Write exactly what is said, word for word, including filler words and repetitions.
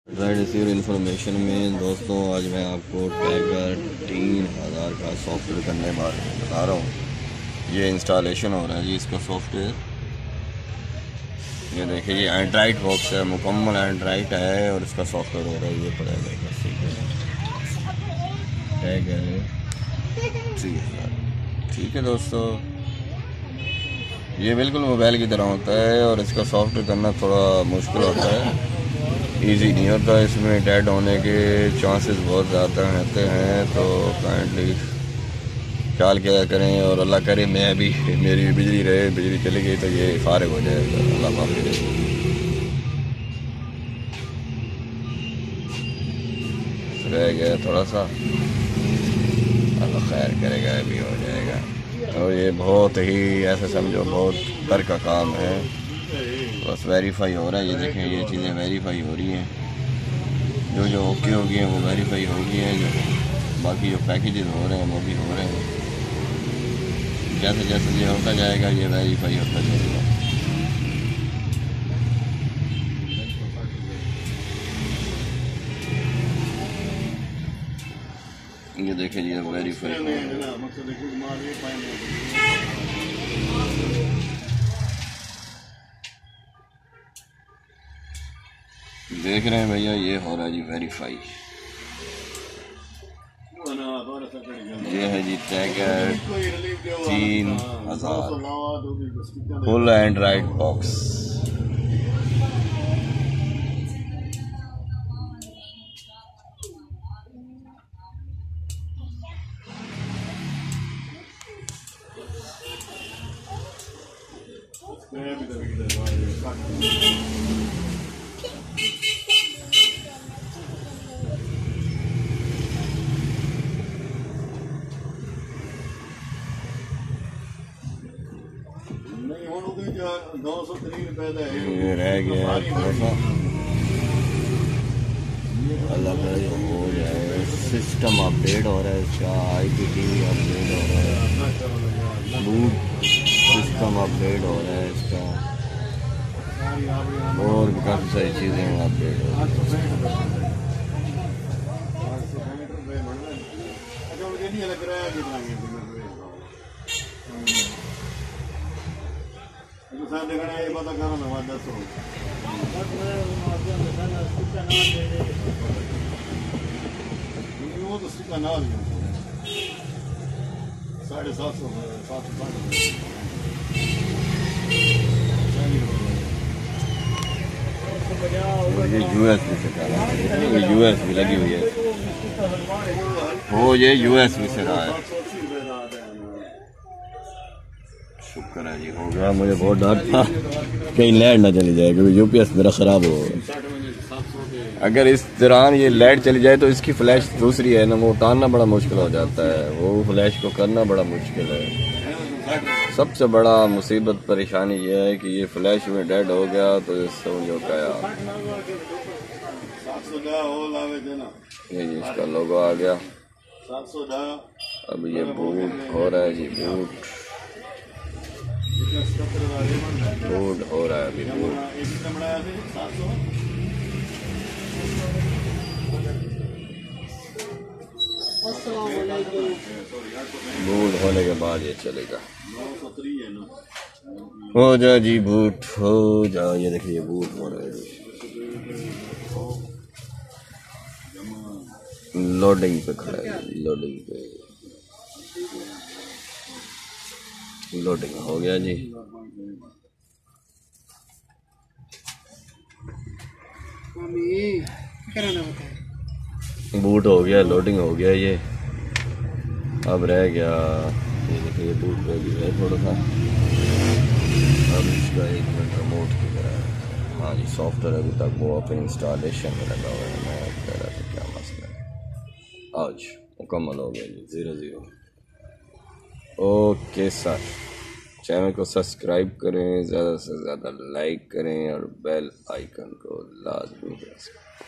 Ride receiver information में दोस्तों आज मैं आपको टैगर तीन हज़ार का सॉफ्टवेयर करने बारे में बता रहा हूँ। ये इंस्टॉलेशन हो रहा है जी इसका सॉफ्टवेयर। ये देखिए ये एंड्राइड बॉक्स है, मुकम्मल एंड्राइड है और इसका सॉफ्टवेयर हो रहा है। ये पड़ेगा टैगर तीन हज़ार। ठीक है दोस्तों, ये बिल्कुल मोबाइल की तरह होता है और इसका सॉफ्टवेयर करना थोड़ा मुश्किल होता है, इजी नहीं होता। इसमें डेड होने के चांसेस बहुत ज़्यादा रहते हैं, तो काइंडली ख्याल किया करें और अल्लाह करे मैं भी मेरी भी बिजली रहे। बिजली चली गई तो ये फारिग हो जाएगा। अल्लाह माफ़ी दे, रह गया थोड़ा सा, अल्लाह खैर करेगा भी हो जाएगा। और ये बहुत ही ऐसा समझो बहुत कर का काम है, बस वेरीफाई हो रहा है। ये देखें ये चीज़ें वेरीफाई हो रही हैं, जो जो ओके हो गई हैं वो वेरीफाई हो गई हैं, जो बाकी जो पैकेजेस हो रहे हैं वो भी हो रहे हैं। जैसे जैसे ये होता जाएगा ये वेरीफाई होता जाएगा। ये देखें जी वेरीफाई देख रहे हैं भैया, ये हो रहा है जी वेरीफाई। ये है जी टैगर तीन हज़ार फुल एंड्राइड बॉक्स। ये रह गया थोड़ा सा, अल्लाह करे हो जाए। सिस्टम अपडेट हो रहा है इसका, आई पी टी अपडेट हो रहा है, बूट सिस्टम अपडेट हो रहा है इसका, और भी काफ़ी सारी चीज़ें अपडेट हो रही साढ़े सात सौ सात सौ ये यू एस बी से डाला है, ये यू एस बी लगी हुई है, वो ये यू एस बी से रहा है। शुक्र है जी हो गया। मुझे बहुत डर था कहीं लाइट ना चली जाए, क्योंकि यूपीएस मेरा ख़राब हो। अगर इस दौरान ये लाइट चली जाए तो इसकी फ्लैश दूसरी है ना, वो उतारना बड़ा मुश्किल हो जाता है, वो फ्लैश को करना बड़ा मुश्किल है। सबसे बड़ा मुसीबत परेशानी ये है कि ये फ्लैश में डेड हो गया तो समझो क्या, ये इसका लोगो आ गया। अब ये बूट हो रहा है जी, बूट बूट हो रहा है अभी बूट। बूट होने के बाद ये चलेगा। हो जा जी बूट हो जा। ये देखिए बूट हो रहा है, लोडिंग पे खड़ा है, लोडिंग पे लोडिंग हो गया जी। बूट हो गया, लोडिंग हो गया ये। अब रह गया ये देखिए बूट पे भी है थोड़ा सा। अब इसका एक मिनट रिमोट की तरह, हाँ जी सॉफ्टवेयर अभी तक वो अपने इंस्टॉलेशन में लगा हुआ है। मैं कह रहा था क्या मसला है, आज मुकम्मल हो गया जी, zero zero. Okay sir, channel को सब्सक्राइब करें, ज़्यादा से ज़्यादा लाइक करें और बेल आइकन को लाजमी प्रेस करें।